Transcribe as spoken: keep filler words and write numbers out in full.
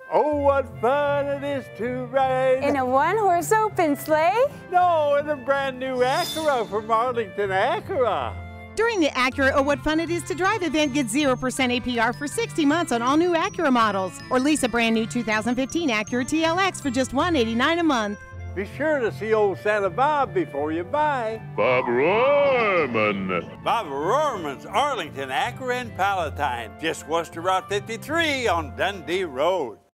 Oh, what fun it is to ride in a one-horse open sleigh? No, in a brand new Acura from Arlington Acura. During the Acura Oh What Fun It Is to Drive event, get zero percent A P R for sixty months on all new Acura models. Or lease a brand new two thousand fifteen Acura T L X for just one hundred eighty-nine dollars a month. Be sure to see old Santa Bob before you buy. Bob Rohrman. Bob Rohrman's Arlington Acura and Palatine. Just west of Route fifty-three on Dundee Road.